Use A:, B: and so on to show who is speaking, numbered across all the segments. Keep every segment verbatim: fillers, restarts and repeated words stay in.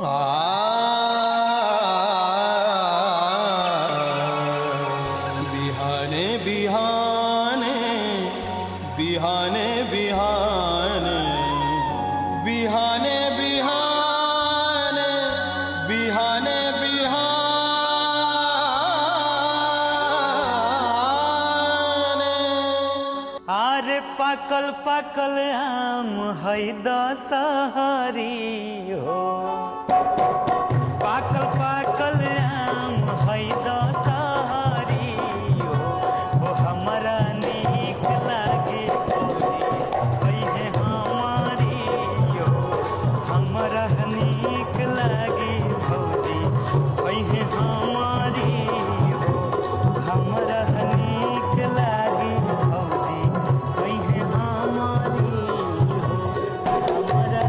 A: बिहाने बिहाने बिहाने बिहाने बिहाने बिहाने बिहाने बिहाने।
B: अरे पाकल पाकल आम है दशहरी हो, पाकल पाकल आम है दशहरी हो, वो हमरा नीक लागे है हमारी हो, हमरा नीक लागे भौजी है हमारी हो, हमरा नीक लागे भौजी है हमारी हो, हमरा।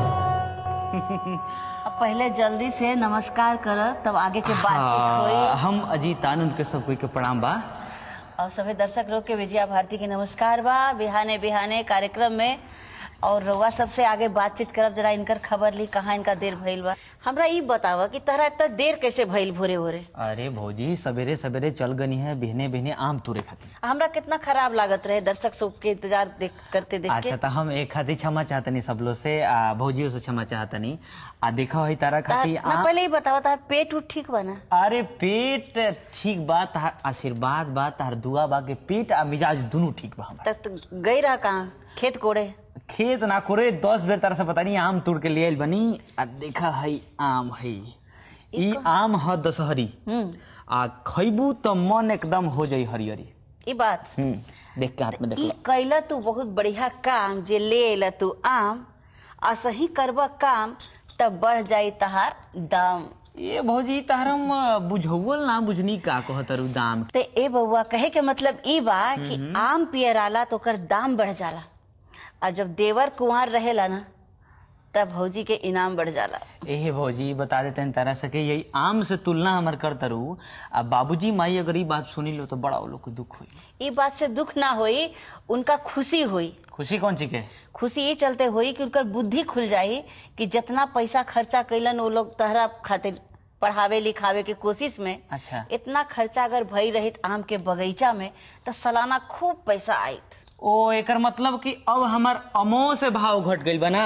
C: अब पहले जल्दी से नमस्कार कर, तब आगे के बातचीत होई।
B: हम अजीतान उनके सब कोई के प्रणाम बा
C: और सभी दर्शक लोग के विजया भारती की नमस्कार बा। बिहाने बिहाने कार्यक्रम में और रउआ सबसे आगे बातचीत करब। जरा इनकर खबर ली, कहाँ इनका देर भइल बा। हमरा ई बतावा कि तहरा इतना देर कैसे भइल भोरे भोरे?
B: अरे भौजी सवेरे सवेरे चल गनी है बिहने बिहने आम तोड़े खातिर।
C: हमरा कितना खराब लागत रहे दर्शक सब के इंतजार देख करते देख के।
B: अच्छा तो हम एक खातिर क्षमा चाहतनी सब लोग से, आ भौजियों से क्षमा चाहतनी। आ देखा है तारा खातिर
C: ना पहले ही बतावा तार पेट उठ ठीक बा ना?
B: अरे पेट ठीक बा, तार आशीर्वाद बा, तार दुआ बा के पेट आ मिजाज दोनों ठीक बा हमरा।
C: तक गई रहा कहाँ? खेत कोड़े?
B: खेत ना कोरे, दस बेर तारा से पता नहीं आम तोड़ के लिए बनी। आ देखा है आम है, ई आम है दशहरी। आ खैबू तो मन एकदम हो जाई हरियरी।
C: ई बात
B: देख के हाथ में देख
C: ई कैला तू बहुत बढ़िया काम, जे ले एला तू आम आ सही करबा काम तब बढ़ जाई तहार दाम।
B: ये भौजी तारम बुझौल ना बुझनी का कहतरू दाम
C: ते ए बउआ कहे के मतलब ई बा कि आम पियराला तो कर दाम बढ़ जाला, और जब देवर कुंवार रहेला ना तब भौजी के इनाम बढ़ जाला।
B: एहे भौजी बता देते हैं तारा सके यही आम से तुलना हमर करतरू। अब बाबूजी माई अगर ये बात सुनी लो तो बड़ा वो लोग को दुख हुई।
C: ये बात से दुख ना होई, उनका खुशी हुई।
B: खुशी कौन सी के?
C: खुशी ये चलते हुई कि उनकर बुद्धि खुल जाई कि जितना पैसा खर्चा कैलन वो लोग तहरा खातिर पढ़ावे लिखावे के कोशिश में।
B: अच्छा।
C: इतना खर्चा अगर भई रहित आम के बगीचा में तो सालाना खूब पैसा आई।
B: ओ एकर मतलब कि अब हमार अमो से भाव घट गई बना,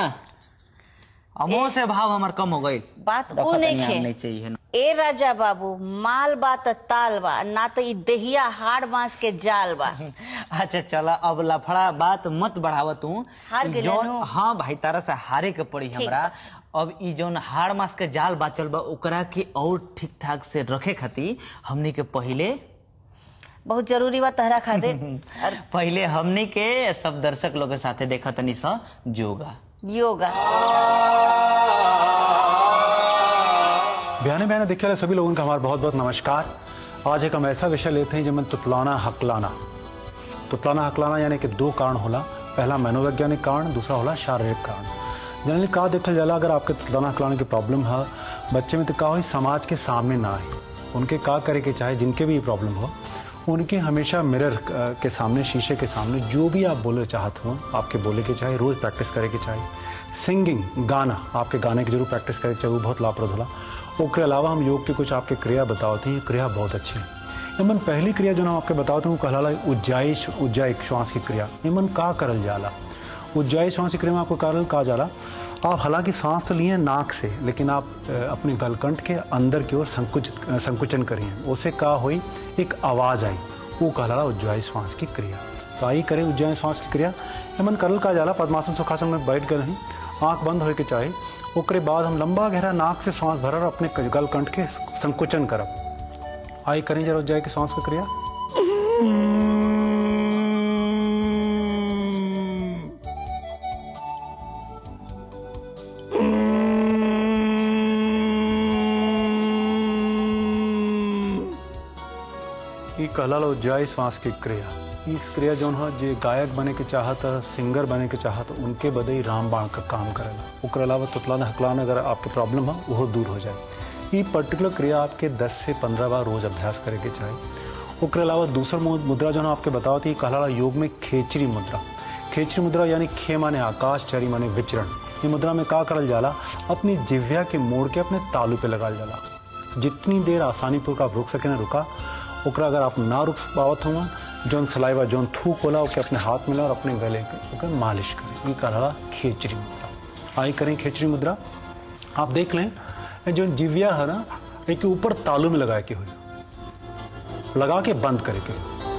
B: अमो से भाव हमार कम हो गई।
C: बात वो नहीं खे
B: नहीं चाहिए ना।
C: ए राजा बाबू माल बा त ताल बा ना, तो देहिया हाड़ बांस के जाल बा।
B: अच्छा चला अब लफड़ा बात मत बढ़ावा तू।
C: हार के लेनो।
B: हाँ भाई तारा से हारे के पड़ी हमरा। अब ई जौन हाड़ मास के जाल बाचल बा ओकरा के और ठीक ठाक से रखे खातिर हमनी के पहले
C: बहुत जरूरी बा तहरा खातिर।
B: पहले हमनी के सब दर्शक लोग के साथे देखा तनी सा योगा
C: योगा।
D: बिहाने बिहाने देखने वाले सभी लोगों का हमारा बहुत बहुत नमस्कार। आज एक हम ऐसा विषय लेते हैं जिसमें तुतलाना हकलाना। तुतलाना हकलाना यानी कि दो कारण होला, पहला मनोवैज्ञानिक कारण, दूसरा होला शारीरिक कारण। जनरली का देखल जाला अगर आपके तुतलाना हकलाने की प्रॉब्लम है बच्चे में तो का हो समाज के सामने ना आए, उनके का करे के चाहे जिनके भी प्रॉब्लम हो उनके हमेशा मिरर के सामने, शीशे के सामने जो भी आप बोले चाहते हो आपके बोले के चाहे, रोज़ प्रैक्टिस करे के चाहे। सिंगिंग गाना, आपके गाने की जरूर प्रैक्टिस करे के चाहे, वो बहुत लाभप्रद होला। उसके अलावा हम योग की कुछ आपके क्रिया बताते हैं, क्रिया बहुत अच्छी है। इमन पहली क्रिया जो हम आपके बताते हैं वो कहलाला उज्जाइश उज्जायिक श्वास की क्रिया। इमन का करल जाला? उज्जायिक श्वास की क्रिया में आपको कारण कहा जाला, आप हालांकि सांस तो लिए नाक से, लेकिन आप अपने गलकंठ के अंदर की ओर संकुचित संकुचन करिए, उससे का हुई एक आवाज़ आई, वो कहलाला उज्जायिक श्वास की क्रिया। तो आई करें उज्जायिक श्वास की क्रिया। इमन करल का जाला पद्मासन सुखासन में बैठ गए हैं, आँख बंद हो के चाहे, उसके बाद हम लंबा गहरा नाक से सांस भरब, अपने गलकंठ के संकुचन करब। आई करें जरा उज्जायिक श्वास की क्रिया। ये कहला उज्जायिक श्वास की क्रिया। इस क्रिया जो है जो गायक बने के चाहत, सिंगर बने के चाहत, उनके बदे रामबाण का काम करेला। उसके अलावा तुतलाना हकलाना अगर आपके प्रॉब्लम है वो दूर हो जाए। ये पर्टिकुलर क्रिया आपके दस से पंद्रह बार रोज अभ्यास करे के चाहे। उसके अलावा दूसरा मुद्रा जो है आपके बताओ थी कहला योग में खेचरी मुद्रा। खेचरी मुद्रा यानी खे माने आकाश, चरी माने विचरण। ये मुद्रा में का करल जाला, अपनी जिह्वा के मोड़ के अपने तालू पे लगाल जाला। जितनी देर आसानी पूर्वक आप रुक सके ना रुका, ओकरा अगर आप ना रुक पावत हुआ, जौन सलाइवा जौन थूक होला ओके अपने हाथ में ला और अपने गले के ओके मालिश करें। ये कहला खेचरी मुद्रा। आई करें खेचरी मुद्रा। आप देख लें जो जिव्या है ना, एक ऊपर तालू में लगा के हुई, लगा के बंद करके।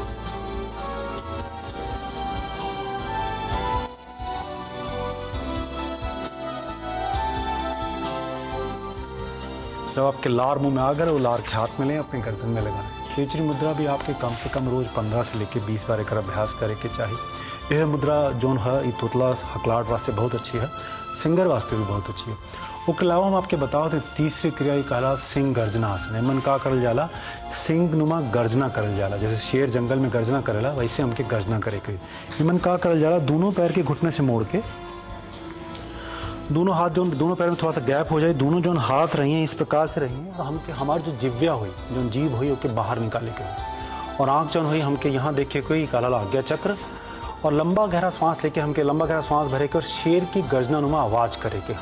D: जब आपके लार मुंह में आ गए वो लार के हाथ में लें, अपने गर्दन में लगाएं। खेचरी मुद्रा भी आपके कम से कम रोज पंद्रह से लेकर बीस बार एक अभ्यास करे के चाहिए। यह मुद्रा जोन है ये तोतला हकलाहट वास्ते बहुत अच्छी है, सिंगर वास्ते भी बहुत अच्छी है। उसके अलावा हम आपके बताओ तो तीसरी क्रिया ये कहला सिंह गर्जना आसन है। मन का करल जाला, सिंह नुमा गर्जना करल जाला। जैसे शेर जंगल में गर्जना करेला वैसे हमके गर्जना करे के। मन का करल जाला, दोनों पैर के घुटने से मोड़ के, दोनों हाथ जो दोनों पैर में थोड़ा सा गैप हो जाए, दोनों जो हाथ रही हैं इस प्रकार से रही हैं, और हमके हमारी जो जिव्या हुई जो जीभ हुई उसके बाहर निकाले के हुई, और आँख जौन हुई हमके यहाँ देखे कोई काला आज्ञा चक्र, और लंबा गहरा सांस लेके हमके लंबा गहरा सांस भरे के और शेर की गर्जना नुमा आवाज करे के।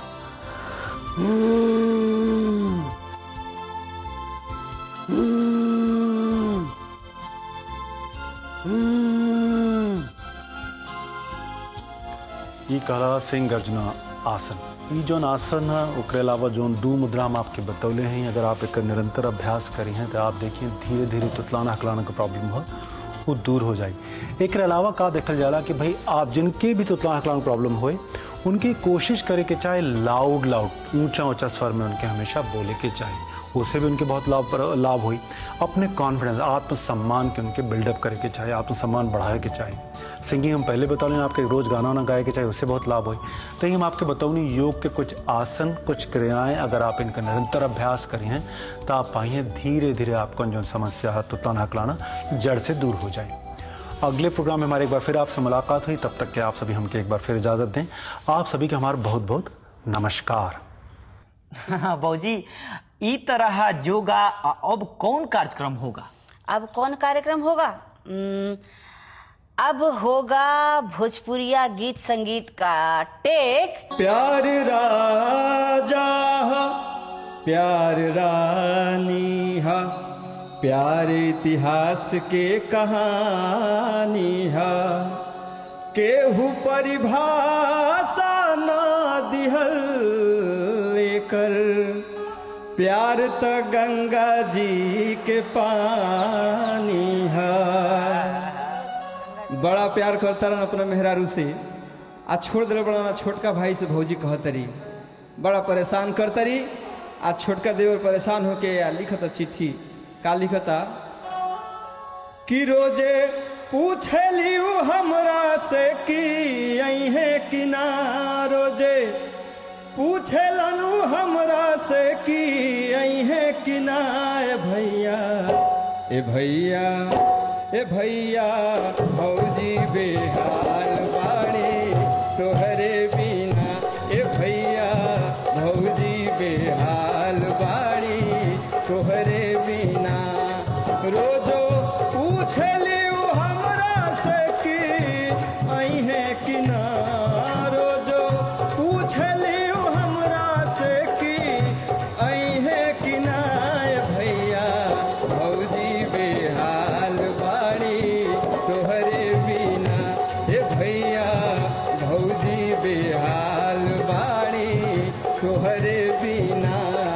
D: ये कहला सिंह गर्जना आसन। ये जो आसन है उसके अलावा जो दो मुद्रा हम आपके बतौले हैं, अगर आप एक निरंतर अभ्यास करी हैं तो आप देखिए धीरे धीरे तुतलाना हकलाना का प्रॉब्लम हो वो दूर हो जाएगी। एक अलावा का देखल जाला कि भाई आप जिनके भी तुतलाना हकलाना प्रॉब्लम होए उनकी कोशिश करे कि चाहे लाउड लाउड ऊंचा ऊंचा स्वर में उनके हमेशा बोले के चाहिए, उससे भी उनके बहुत लाभ लाभ हुई। अपने कॉन्फिडेंस आत्मसम्मान के उनके बिल्डअप करे के चाहिए, आत्मसम्मान बढ़ाए के चाहिए। सिंगिंग हम पहले बता लें, आपके रोज़ गाना ना गाए के चाहिए, उससे बहुत लाभ हुई। तो हम आपके बताऊँ योग के कुछ आसन कुछ क्रियाएं अगर आप इनका निरंतर अभ्यास करें हैं तो आप पाइए धीरे धीरे आपको जो समस्या है तुतलाना हकलाना जड़ से दूर हो जाए। अगले प्रोग्राम में हमारे एक बार फिर आपसे मुलाकात हुई, तब तक के आप सभी हमके एक बार फिर इजाज़त दें। आप सभी का हमारा बहुत बहुत नमस्कार।
B: बाबूजी ई तरह योगा अब कौन कार्यक्रम होगा?
C: अब कौन कार्यक्रम होगा? उम्म, अब होगा भोजपुरिया गीत संगीत का टेक।
A: प्यार राजा हा, प्यार रानी हा, प्यार इतिहास के कहानी हा, केहू परिभाषा ना दिहल एकर, प्यार त गंगा जी के पानी है। बड़ा प्यार करता रहन अपना मेहरारू से, आज छोड़ दिल बड़ा ना छोटका भाई से भौजी कहतरी, बड़ा परेशान करतरी। आज छोटका देवर परेशान होके आ लिखता चिट्ठी, का लिखता कि रोजे पूछे लियू हमरा से कि आई है कि ना, रोजे पूछे लनू हमरा से कि आई है कि ना। ए भैया ए भैया ए भैया भौजी बेहाल बाड़ी तोहरे बिना, ए भैया भौजी बेहाल बाड़ी तोहरे बिना। रोजो पूछे लियू हमरा से कि आई है कि ना, रोजो पूछे लियू हमरा से कि आई है कि ना। भैया भौजी बेहाल बाड़ी तोहरे बिना, ए भैया भौजी बेहाल बाड़ी तोहरे बिना।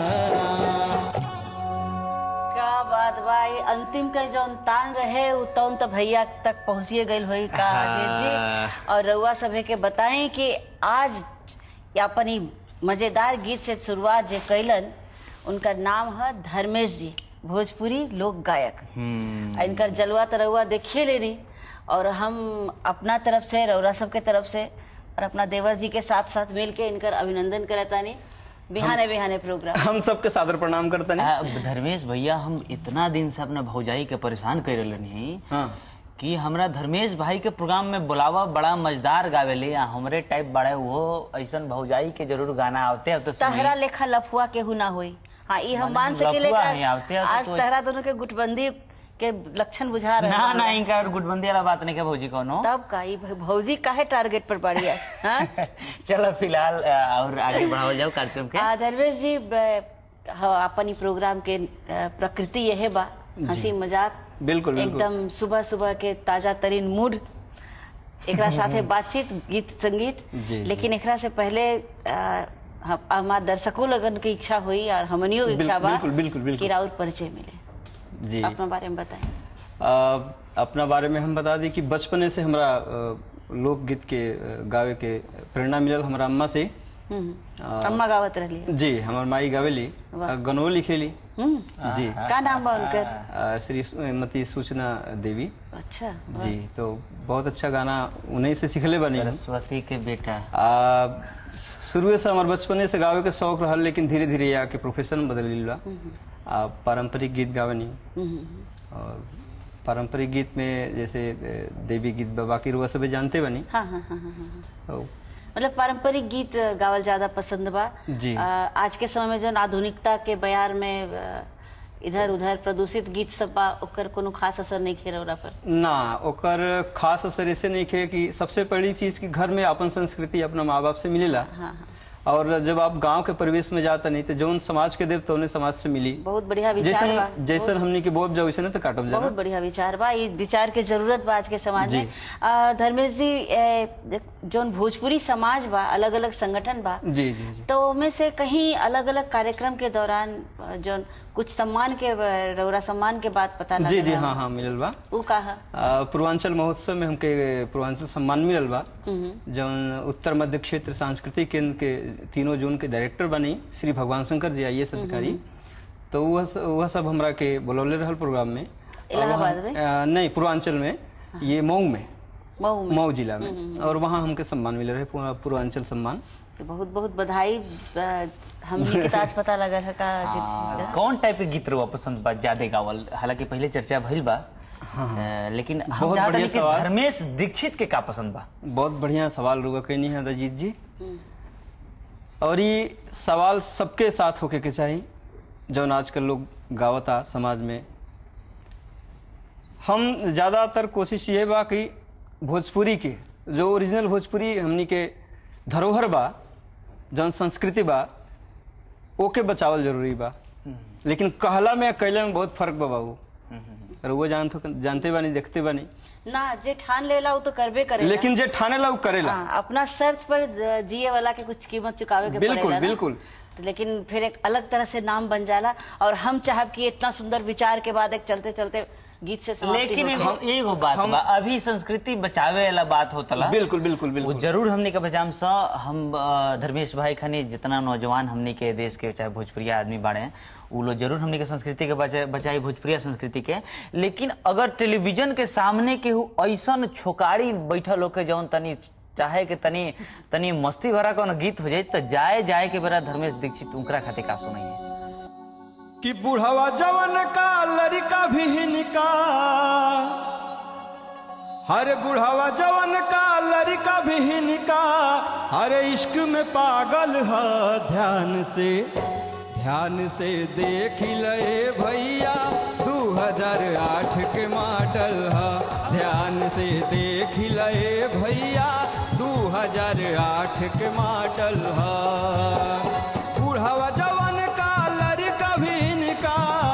C: क्या बात भाई, अंतिम का जौन तान रहे उ तौन तो भैया तक पहुँचिए गई हुई का अजीत जी। और रउआ सभी के बताएं कि आज अपनी मजेदार गीत से शुरुआत जे कैलन उनका नाम है धर्मेश जी, भोजपुरी लोक गायक। इनकर जलवा तो रउआ देखिए लेनी, और हम अपना तरफ से रउरा सबके तरफ से और अपना देवर जी के साथ साथ मिल के इनकर अभिनंदन करतानी। बिहाने बिहाने प्रोग्राम
E: हम सबके सादर प्रणाम करते हैं।
B: धर्मेश भैया, हम इतना दिन से अपना भौजाई के परेशान कर रहे हाँ। कि हमरा धर्मेश भाई के प्रोग्राम में बुलावा बड़ा मजेदार गावेले, हमरे टाइप बड़े वो ऐसा भौजाई के जरूर गाना आवते अब तो
C: तहरा लेखा लफुआ केहू ना हुई। हाँ, ये हम मान सके आज तहरा दोनों के गुटबंदी के लक्षण बुझा रहे
B: ना ना इनका और गुटबंदी वाला बात नहीं के भौजी कोनो।
C: तब का ई भौजी काहे टारगेट पर पड़ी है? हाँ?
B: चलो फिलहाल और आगे बढ़ाओ जाओ कार्यक्रम के।
C: धर्मेश जी अपन ई प्रोग्राम के प्रकृति यह बा हंसी मजाक,
A: बिल्कुल
C: एकदम सुबह सुबह के ताजा तरीन मूड, एकरा साथे बातचीत, गीत संगीत। लेकिन एकरा से पहले हमारे दर्शकों लगन की इच्छा हुई और हमनियों की इच्छा बा कि राउर परिचय मिले
A: जी।
C: अपना बारे में बताएं।
A: अपना बारे में हम बता दी कि बचपने से हमारा लोकगीत के गावे के प्रेरणा मिलल हमारा अम्मा से।
C: अम्मा गावत रहली
A: जी, हमार माई गावेली, गनो लिखेली जी।
C: का नाम बा उनकर?
A: श्रीमती सूचना देवी।
C: अच्छा
A: जी, तो बहुत अच्छा गाना उन्हीं से सीखले बनी।
B: सरस्वती के बेटा।
A: शुरू से हमारे बचपने से गावे के शौक रहा, लेकिन धीरे धीरे आके प्रोफेशन बदल लिया। पारंपरिक गीत गावे नहीं, और पारंपरिक गीत में जैसे देवी गीत बाकी रुआ सब जानते बनी।
C: हाँ हाँ हाँ हाँ। मतलब पारंपरिक गीत गावल ज्यादा पसंद बा
A: जी।
C: आ, आज के समय में जो आधुनिकता के बयार में इधर उधर प्रदूषित गीत सब बा, ओकर कोनो खास असर नहीं खे रहा पर
A: ना। ओकर खास असर ऐसे नहीं खे कि सबसे पहली चीज कि घर में अपन संस्कृति अपना माँ बाप से मिलेला। हाँ हाँ। और जब आप गांव के परिवेश में जाता नहीं तो जौन समाज के देव तो उन्हें समाज से मिली।
C: बहुत बढ़िया विचार बा।
A: जैसे हमने के बोब जाओ वैसे ना तो काटब जाना।
C: बहुत बढ़िया विचार बा, ये विचार के जरूरत बा आज के समाज में। धर्मेश जी, जौन भोजपुरी समाज बा, अलग अलग संगठन बा
A: जी जी जी,
C: तो में से कहीं अलग अलग कार्यक्रम के दौरान जौन कुछ सम्मान के रौरा सम्मान के बात पता लगा?
A: जी जी हाँ हाँ मिलल बा।
C: वो कहा
A: पूर्वांचल महोत्सव में हमके पूर्वांचल सम्मान मिलल बा, जौन उत्तर मध्य क्षेत्र सांस्कृतिक केंद्र के तीनों जोन के डायरेक्टर बनी श्री भगवान शंकर जी आई एस अधिकारी। तो वह वह सब हमरा के बुलौले रहल प्रोग्राम में।
C: इलाहाबाद में?
A: आ, नहीं, पूर्वांचल में, ये मऊ में,
C: मऊ में,
A: मऊ जिला में। और वहाँ हमके सम्मान मिल रहे, पूर्वांचल सम्मान।
C: तो बहुत बहुत बधाई। हमनी के ताज पता लगल है का
B: कौन टाइप के गीत रुआ पसंद बा ज्यादा गावल? हालांकि पहले चर्चा भइल बा, हाँ। लेकिन हम ज्यादा धर्मेश दीक्षित के का पसंद बा?
A: बहुत बढ़िया सवाल रुआ कहनी है अजीत जी, और ये सवाल सबके साथ होके के चाहिए जो आजकल लोग गावता समाज में। हम ज्यादातर कोशिश ये बा कि भोजपुरी के जो ओरिजिनल भोजपुरी हमनी के धरोहर बा, जौन संस्कृति बा, ओके बचावल जरूरी बा। लेकिन कहला में कैला में बहुत फर्क बा बाबू। और वो जान तो जानते बानी, देखते बानी
C: ना, जे ठान लेला वो तो करबे करेला।
A: लेकिन जे ठाने ला वो करेला।
C: हाँ, अपना शर्त पर जिए वाला के कुछ कीमत चुकावे के
A: बिल्कुल
C: पड़ेला।
A: बिल्कुल।
C: लेकिन फिर एक अलग तरह से नाम बन जाला। और हम चाहब कि इतना सुंदर विचार के बाद एक चलते चलते गीत से समाप्ति।
B: लेकिन एगो बात बा, अभी संस्कृति बचावे वाला बात होतला।
A: बिल्कुल बिल्कुल बिल्कुल।
B: जरूर हमने के बचाम सा हम धर्मेश भाई खानी जितना नौजवान हमने के देश के चाहे भोजपुरिया आदमी बाड़े हैं, वो लोग जरूर हमने के संस्कृति के बचाए बचाई भोजपुरिया संस्कृति के। लेकिन अगर टेलीविजन के सामने के ऐसा छोकारी बैठल होके जौन तनी चाहे के तनी तनी मस्ती भरा कौन गीत हो जाए तो जाए जाए के बेरा धर्मेश दीक्षित उनकरा खातिर का सुनाइए
A: कि बुढ़ावा जवन का लड़का भी निका, हर बुढ़ावा जवन का लड़का भी निका, हर इश्क में पागल है। ध्यान से ध्यान से देख ले भैया, दो हजार आठ के मॉडल है। ध्यान से देख ले भैया, दो हजार आठ के मॉडल है। बुढ़ावा जवन का लड़का भी निका,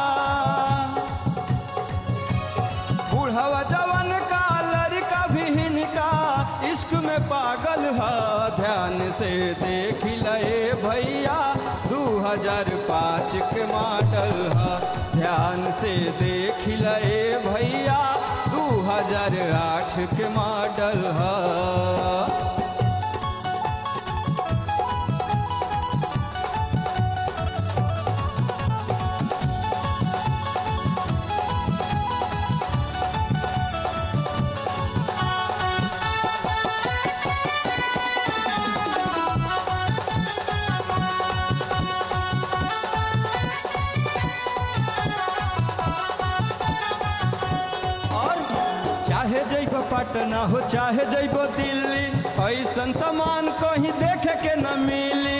A: बुढ़ावा जवन का लड़का भी निका, इश्क में पागल है। ध्यान से देख ले भैया, दो हजार पाँच के मॉडल है। ध्यान से देख ले भैया, दो हजार आठ के मॉडल है। चाहे जइबो पटना हो चाहे जइबो दिल्ली, ऐसन सामान कहीं देखे के न मिली।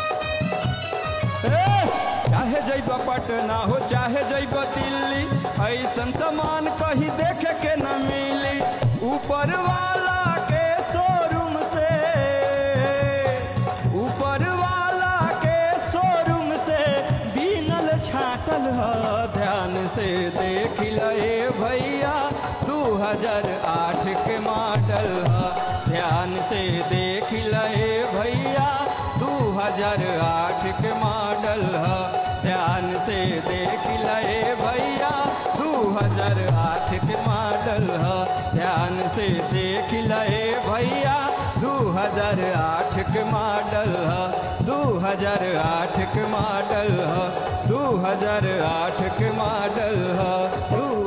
A: चाहे जइबो पटना हो चाहे जइबो दिल्ली, ऐसन सामान कहीं देखे के न मिली ऊपर वाला के शोरूम से, ऊपर वाला के शोरूम से बीनल छाटल ह। ध्यान से देख ले भैया दू हजार आठ के मॉडल ह। ध्यान से देख ले भैया दू हजार आठ के मॉडल ह। ध्यान से देख ले भैया दू हजार आठ के मॉडल ह। ध्यान से देख ले भैया दू हजार आठ के मॉडल ह। दू हजार आठ के मॉडल ह। दू हजार आठ के मॉडल ह। दू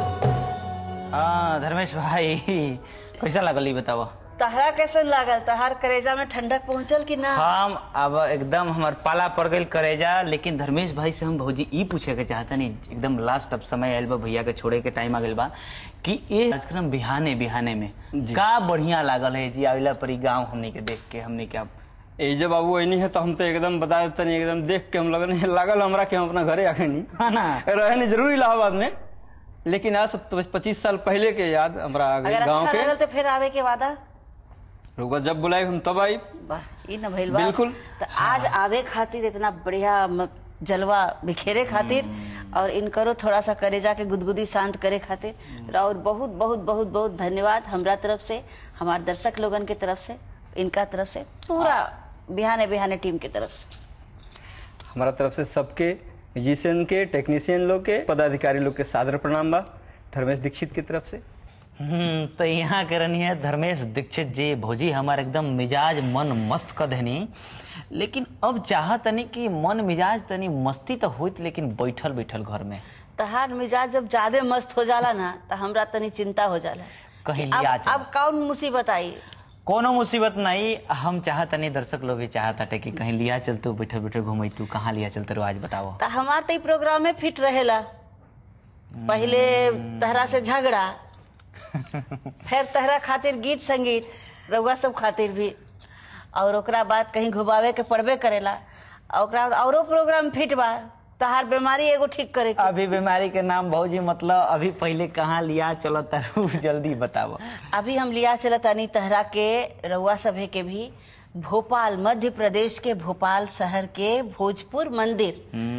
B: हाँ धर्मेश भाई कैसा लगल ई बताओ?
C: तहरा कैसन लागल? तहार करेजा में ठंडक पहुंचल कि ना?
B: हम अब एकदम हमार पाला पड़ गई करेजा। लेकिन धर्मेश भाई से हम भौजी ई पूछे के चाहता नहीं, एकदम लास्ट अब समय आयल बा, भैया के छोड़े के टाइम आ गइल बा, कि ये कार्यक्रम बिहाने बिहाने में का बढ़िया लागल है जी आविला परी गाँव हमने के देख के? हमने क्या
A: ए जब बाबू ऐनी है तो हम तो एकदम बता देते नहीं, एकदम देख के हम लगन लागल हमरा के हम अपना घरे आके नहीं
B: हाँ ना
A: रहे नहीं जरूर इलाहाबाद में, लेकिन आज सब तो बस पच्चीस साल पहले के याद हमरा गाँव के।
C: अच्छा तो फिर आवे के वादा
A: रुका, जब बुलाए हम तब आई।
C: वाह ई न भइल बा।
A: बिल्कुल।
C: तो आज आवे खातिर इतना बढ़िया जलवा बिखेरे खातिर और इनकरो थोड़ा सा करेजा के गुदगुदी शांत करे खातिर और बहुत बहुत बहुत बहुत धन्यवाद हमरा तरफ से, हमारे दर्शक लोगन के तरफ से, इनका तरफ से, पूरा बिहाने बिहाने टीम के तरफ से,
A: हमारा तरफ से सबके म्यूजिशियन के, टेक्नीशियन लोग के, पदाधिकारी लोग के सादर प्रणाम बा। धर्मेश दीक्षित की तरफ से।
B: हम्म तो यहाँ करनी है धर्मेश दीक्षित जी। भौजी हमारे एकदम मिजाज मन मस्त कर देनी, लेकिन अब चाहत नहीं कि मन मिजाज तनी मस्ती तो होत, लेकिन बैठल बैठल घर में
C: तहार मिजाज जब ज्यादा मस्त हो जाला ना तो हमरा तनी चिंता हो जाला
B: कहीं
C: कि
B: लिया
C: अब, अब कौन मुसीबत आई।
B: कोनो मुसीबत नहीं, हम चाहत नहीं, दर्शक लोग भी चाहत हटे कि कहीं लिया चलतू, बैठे बैठे घूमे तू, कहाँ लिया चलते आज बताओ?
C: तो हमार तो प्रोग्राम में फिट रहेला, पहले तहरा से झगड़ा, फिर तहरा खातिर गीत संगीत, रउआ सब खातिर भी, और ओकरा बाद कहीं घुमावे के पड़बे करेला, और ओकरा बाद औरो प्रोग्राम फिट बा, तहार बीमारी एगो ठीक करे के।
B: अभी बीमारी के नाम भौजी मतलब अभी पहले कहाँ लिया चलो तारू जल्दी बताओ।
C: अभी हम लिया चलतानी तहरा के रउआ सभे के भी भोपाल, मध्य प्रदेश के भोपाल शहर के भोजपुर मंदिर।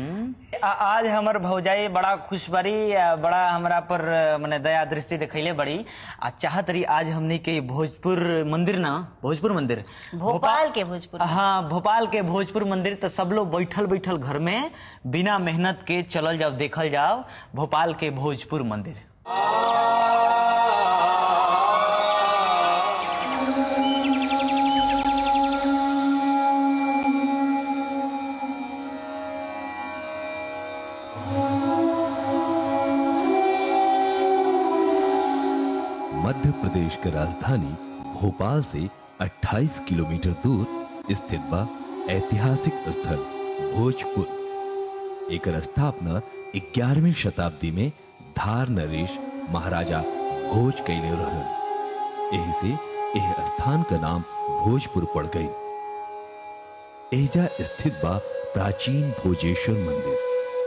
B: आज हमार भौजाई बड़ा खुश बड़ी, बड़ा हमरा पर मने दया दृष्टि दिखैले बड़ी, आ चाहत रही आज हमने के भोजपुर मंदिर ना, भोजपुर मंदिर
C: भोपाल के भोजपुर,
B: हाँ भोपाल के भोजपुर मंदिर, तो सब लोग बैठल बैठल घर में बिना मेहनत के चलल जाओ, देखल जाओ भोपाल के भोजपुर मंदिर।
F: मध्य प्रदेश की राजधानी भोपाल से अट्ठाईस किलोमीटर दूर स्थित बा ऐतिहासिक स्थल भोजपुर। एकर स्थापना ग्यारहवीं शताब्दी में धार नरेश महाराजा भोज कैले रहलन। एही से एह स्थान का नाम भोजपुर पड़ गई। एजा स्थित बा प्राचीन भोजेश्वर मंदिर।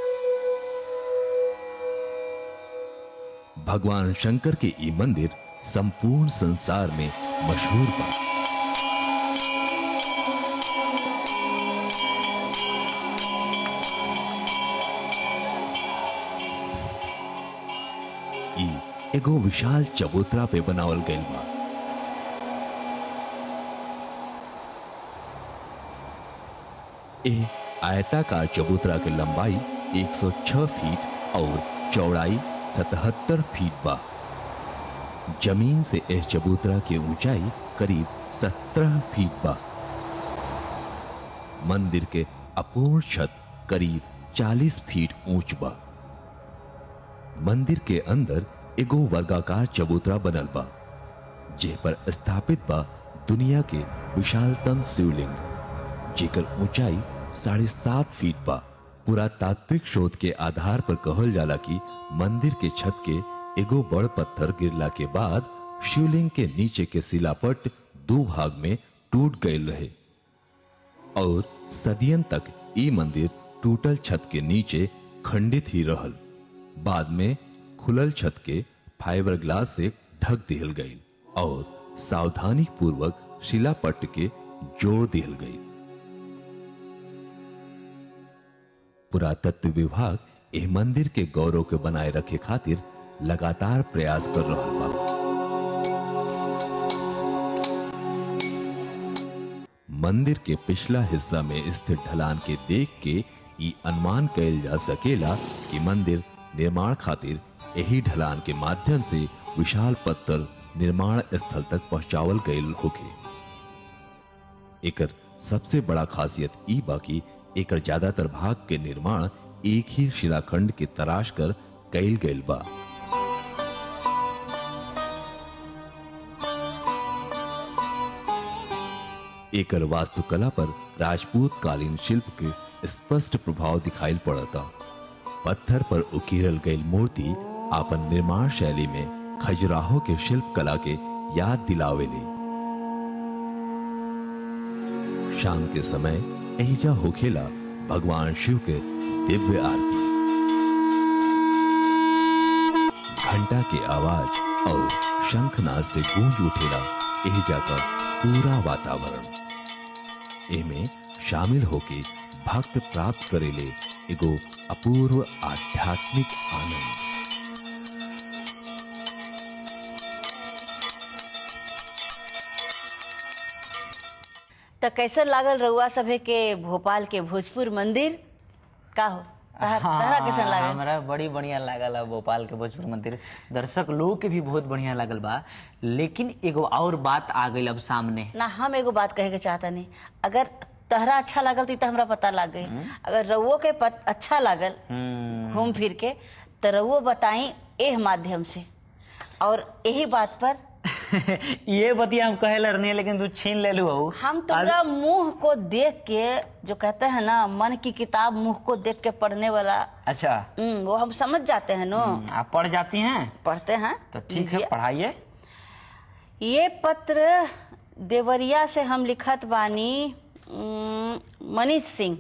F: भगवान शंकर के ई मंदिर संपूर्ण संसार में मशहूर बा। ई एगो विशाल चबूतरा पे बनावल गइल बा। ए आयताकार चबूतरा के लंबाई एक सौ छह फीट और चौड़ाई सतहत्तर फीट बा। जमीन से इस चबूतरा की ऊंचाई करीब सत्रह फीट बा। मंदिर के अपूर्ण छत करीब चालीस फीट ऊंच बा। मंदिर के अंदर एगो वर्गाकार चबूतरा बनल बा, जे पर स्थापित बा दुनिया के विशालतम शिवलिंग, जेकर ऊंचाई साढ़े सात फीट बा। पुरातात्विक शोध के आधार पर कहल जाला कि मंदिर के छत के एगो बड़ पत्थर गिरला के बाद शिवलिंग के नीचे के शिलापट दो भाग में टूट गयल रहे और सदियन तक ई मंदिर टूटल छत के नीचे खंडित ही रहल। बाद में खुलल छत के फाइबर ग्लास से ढक दिहल गई और सावधानी पूर्वक शिलापट्ट के जोड़ दिहल गई। पुरातत्व विभाग एह मंदिर के गौरव के बनाए रखे खातिर लगातार प्रयास कर रहा बा। मंदिर के पिछला हिस्सा में स्थित ढलान के देख के ई अनुमान कैल जा सकेला कि मंदिर निर्माण खातिर यही ढलान के माध्यम से विशाल पत्थर निर्माण स्थल तक पहुंचावल गयल होखे। एकर सबसे बड़ा खासियत ई बा कि एकर ज्यादातर भाग के निर्माण एक ही शिलाखंड के तराश कर कैल गयल बा। एकर वास्तुकला पर राजपूत कालीन शिल्प के स्पष्ट प्रभाव दिखाई पड़ता। पत्थर पर उकेरल गई मूर्ति आपन निर्माण शैली में खजुराहो के शिल्प कला के याद दिलावेले। शाम के समय एहिजा होखेला भगवान शिव के दिव्य आरती। घंटा के आवाज और शंखनाद से गूंज उठेला एहिजा का पूरा वातावरण। एमे शामिल होके भक्त प्राप्त करेले एगो अपूर्व आध्यात्मिक आनंद।
C: तो कैसे लागल रउआ सभे के भोपाल के भोजपुर मंदिर का हो तहरा तहरा कैसन लागल?
B: हमरा बड़ी बढ़िया लागल है भोपाल के भोजपुर मंदिर। दर्शक लोग के भी बहुत बढ़िया लागल बा। लेकिन एगो और बात आ गई अब सामने
C: ना। हम एगो बात कहे के चाहता नहीं, अगर तहरा अच्छा लागल तो हमरा पता लग गई। अगर रउओ के पत, अच्छा लागल घूम फिर के तो रउओ बताई एह माध्यम से। और यही बात पर
B: ये बतिया हम कहे लड़नी है लेकिन तू छीन ले लू।
C: हम तुम्हारा मुंह को देख के, जो कहते हैं ना मन की किताब मुंह को देख के पढ़ने वाला,
B: अच्छा
C: वो हम समझ जाते हैं नो।
B: आप पढ़ जाती हैं?
C: पढ़ते हैं
B: तो ठीक है, पढ़ाइए।
C: ये पत्र देवरिया से हम लिखत बानी मनीष सिंह।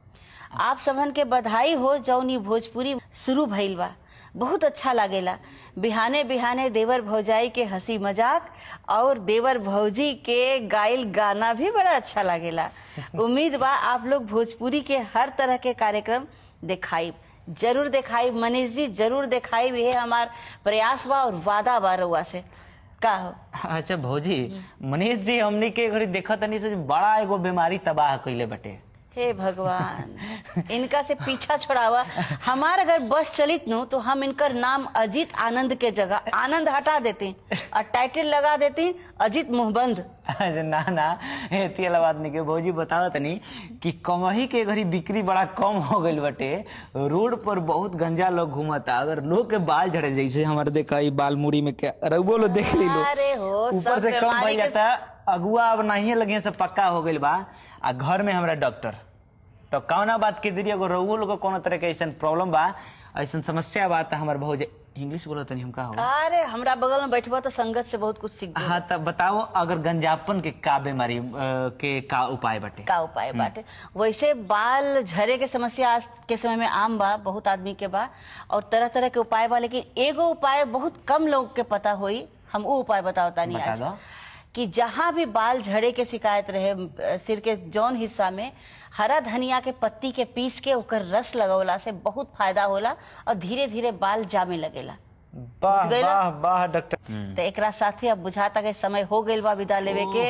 C: आप सबन के बधाई हो जौनी भोजपुरी शुरू भइल बा, बहुत अच्छा लागेला। बिहाने बिहाने देवर भौजाई के हंसी मजाक और देवर भौजी के गाइल गाना भी बड़ा अच्छा लागेला। उम्मीद बा आप लोग भोजपुरी के हर तरह के कार्यक्रम दिखाई, जरूर दिखाई मनीष जी, जरूर दिखाई। ये हमार प्रयास बा और वादा बा रउआ से का हो।
B: अच्छा भौजी, मनीष जी हमनी के घरी देखा तनी से बड़ा एगो बीमारी तबाह कइले बटे।
C: हे भगवान, इनका से पीछा छोड़ावा। हमार अगर बस चलित नो तो हम इनकर नाम अजीत आनंद के जगह आनंद हटा देती और टाइटल लगा देती अजीत मुहबंद।
B: अच्छा ना ना, एती वाला बात नहीं के भौजी। बताओ तनी कि कमही के घरी बिक्री बड़ा कम हो गइल बटे। रोड पर बहुत गंजा लोग घूमता। अगर लोग के बाल झड़े जैसे हमारे देखा ई बाल मुड़ी में क्या रउओ लो देख ली लो,
C: अरे हो
B: ऊपर से कम भइल जाता। अगुआ अब नहीं लगे सब पक्का हो गइल बा। आ घर में हमरा डॉक्टर तो कौना बात के जरिए रउओ लोग कोनो तरह के ऐसा प्रॉब्लम बा, ऐसा समस्या बा त हमर भौजी इंग्लिश बोलो तनी हम का हो।
C: अरे हमरा बगल में बैठबा तो संगत से बहुत कुछ सीख।
B: हाँ तब बताओ अगर गंजापन के का बीमारी के का उपाय बाटे?
C: का उपाय बाटे? वैसे बाल झरे के समस्या आज के समय में आम बा, बहुत आदमी के बा और तरह तरह के उपाय बा। लेकिन एगो उपाय बहुत कम लोग के पता होई, हम वो उपाय बताओ तानी
B: बता
C: आज
B: दो।
C: कि जहाँ भी बाल झड़े के शिकायत रहे, सिर के जौन हिस्सा में हरा धनिया के पत्ती के पीस के ओकर रस लगवला से बहुत फायदा होला और धीरे धीरे बाल जामे लगेला।
B: वाह वाह वाह डॉक्टर।
C: तो एकरा साथे अब बुझाता के समय हो गइल बा विदा लेवे के।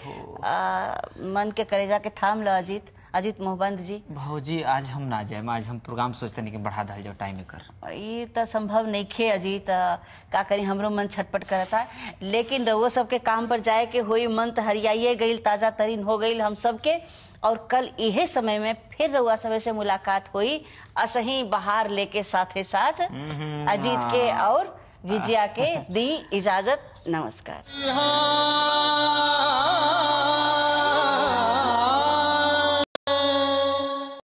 C: आ, मन के करेजा के थाम ल अजीत अजीत मोहबंद जी।
B: भौजी आज हम ना जाए, आज हम प्रोग्राम सोचते नहीं कि बढ़ा दल जाओ टाइम कर।
C: और ये तो संभव नहीं खे अजीत, का करी हमरो मन छटपट करता है। लेकिन रउओ सबके काम पर जाए के होई, मन तो हरियाइए गईल, ताजा तरीन हो गईल हम सबके। और कल इहे समय में फिर रउआ सब से मुलाकात हुई, असही बाहर लेके साथे साथ अजीत के और विजया के दी इजाजत। नमस्कार।